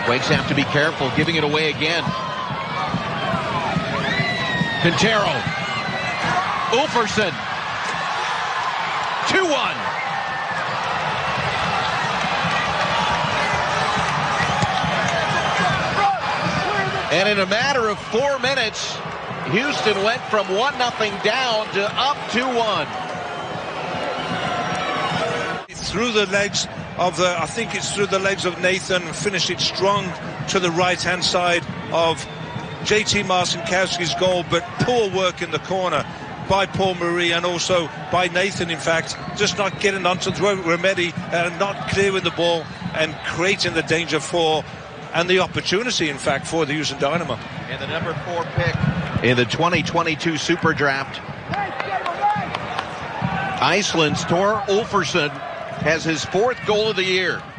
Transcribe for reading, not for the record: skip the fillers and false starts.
Wakes have to be careful, giving it away again. Quintero. Úlfarsson. 2-1. And in a matter of 4 minutes, Houston went from 1-0 down to up 2-1. Through the legs of I think it's through the legs of Nathan, and finished it strong to the right-hand side of JT Marcinkowski's goal, but poor work in the corner by Paul Marie and also by Nathan, in fact, just not getting onto Remedi and not clearing the ball and creating the danger for and the opportunity, in fact, for the Houston Dynamo. And the number 4 pick in the 2022 Super Draft, Iceland's Thor Úlfarsson has his 4th goal of the year.